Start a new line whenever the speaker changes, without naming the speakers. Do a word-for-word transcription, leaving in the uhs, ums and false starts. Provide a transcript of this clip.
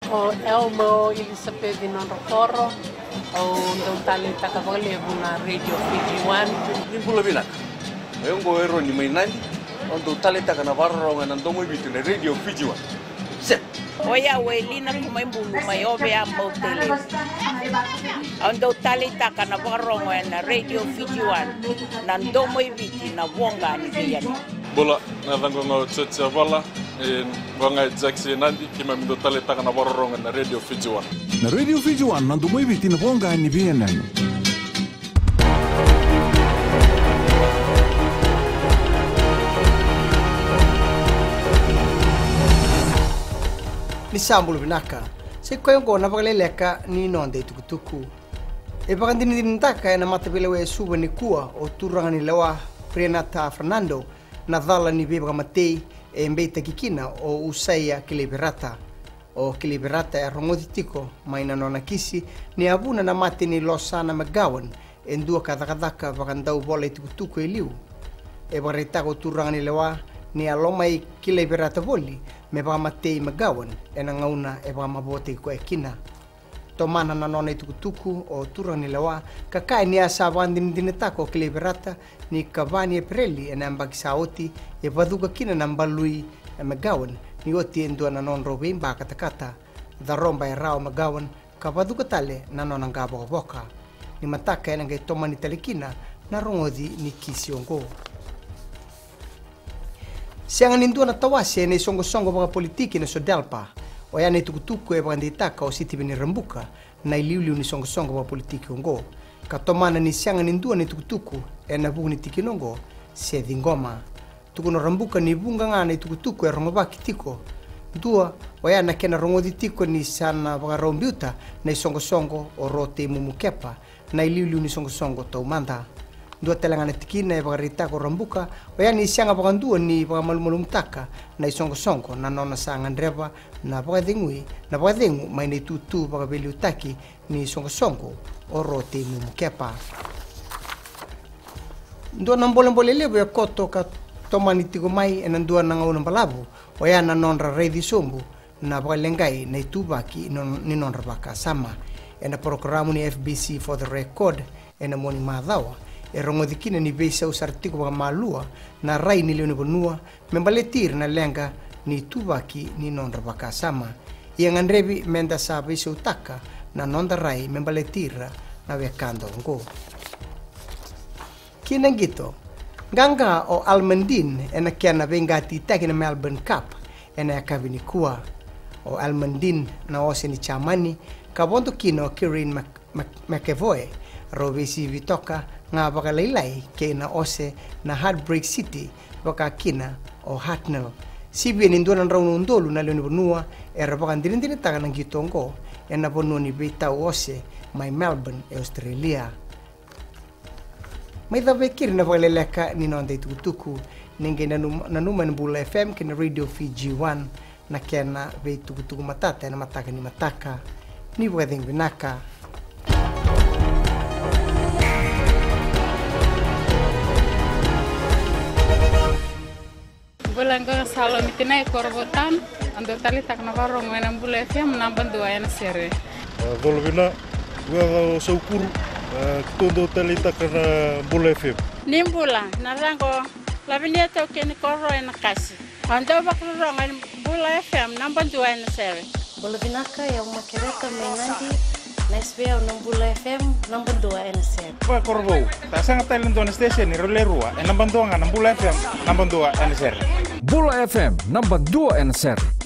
O Elmo Elizabeth non rokoro o ndo tali takavale na Radio Fiji One.
Nimbula binak. Ayongo ero ni mainani ndo tali takanavarro ngana ndomo bitu na Radio Fiji One. Set.
Oya welina kumaimbulu mayobe ambotele. Ndo tali takanavarro ngana Radio Fiji One. Na ndomo bitu na wonga ni biyani.
Bola na vango ngo tsotsa bola en wanga Jackson nandi kima mindo tale taka na borronga na Radio Fiji One.
Na Radio Fiji One nandu moi viti na wonga ni biyani.
Ni sambulu binaka. Se koyongo na bagaleleka ni nonde tukutuku. E bagandini dintaka na matapelewe suba ni kua o turanga ni lewa Prenata Fernando na dhala ni beba matei e mbeita kikina o usaya Kiliberata. O Kiliberata e rongoditiko maina nona kisi ni abuna na mate ni Losana McGowan e ndua kadakadaka bagandau bola i tukutuku e liu. E baretako turanga ni lewa ni aloma i Kiliberata voli me baga matei McGowan e na ngauna e baga mabote ko e kina. Tomana na nona i tukutuku o turanga ni lewa kakai ni asa bandin dinetako Kiliberata ni Cavani e Pirelli e nambaki saoti e vaduka kina nambalui e McGowan ni oti endua na non robe imba katakata da romba e rao McGowan ka vaduka tale na non anga boka boka ni mataka e nangai tomani talikina na rongodi ni kisi ongo. Siangan indua na tawasi e ne songo songo baka politiki na sodelpa o ya ne tukutuku e baganditaka o siti bini rambuka na iliuliu ni songo songo baka politiki ongo. Katomana ni sianga ni ndua ni tukutuku e na buku ni tikinongo se dingoma. Tukuno rambuka ni bunga nga ni tukutuku e rongobaki tiko. Ndua waya na kena rongodi tiko ni sana baka rombiuta na isongo songo o rote mumukepa na iliuliu ni songo songo tau manda. Ndua telangana tikina e baka ritako rambuka waya ni sianga baka ndua ni baka malumulumtaka na isongo songo na nona saangan reba na baka dingui na baka dingu mai ni tutu baka beliutaki ni songo songo o rote mumukepa. Ndua nambole-mbole levo ya koto ka tomani tigo mai e nandua na ngauna mbalabu o ya na nonra reidi sombu na bakalengai na itubaki ni nonra baka sama e na programu ni F B C for the record e na moni madhawa e rongodikina ni beisa usartiko baka malua na rai ni leone bonua membaletir na lenga ni itubaki ni nonra baka sama ia ngandrebi menda sa beisa utaka na nonda rai membaletira na wekando ngo. Kina gito, ganga o Almandin ena kiana vengati taki na Melbourne Cup ena kavini kua o Almandin na ose ni chamani kabonto kino Kirin McEvoy robesi vitoka nga baka lailai ke na ose na Heartbreak City baka kina o Hartnell. Sibi ni ndona raunu ndolu na leoni bonua era baka ndirindini taka na gitongo ena bonua ni beita ose mai Melbourne e Australia. Mai dhawe kiri na wakaleleka ni nonde tukutuku ninge na numa Nambula F M kina Radio Fiji One na kena vei tukutuku matata na mataka ni mataka ni wading binaka.
Bulangga salo mitinai korbotan ando tali tak na warong na Nambula F M namban dua ena sere.
Volvina gua saukuru todo tali tak na Nambula F M.
Nimbula narango labinia to ken korro ena kasi. Ando bakrong Nambula F M namban dua ena sere.
Bolvinaka ya makereta menandi na S B A Nambula F M namban dua ena sere.
Pa korbo ta sanga talent on station ni rolerua e namban dua Nambula F M namban dua ena sere.
Bula F M namban dua ena sere.